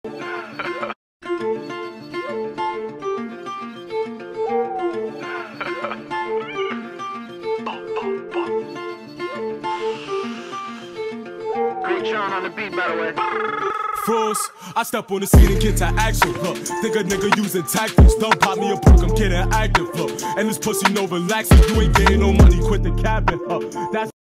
John on the beat, by the way. Frost, I step on the scene and get to action, look. Think a nigga using tactics, don't pop me a perk, I'm getting active, look. And this pussy no relaxing, you ain't getting no money, quit the cabin, That's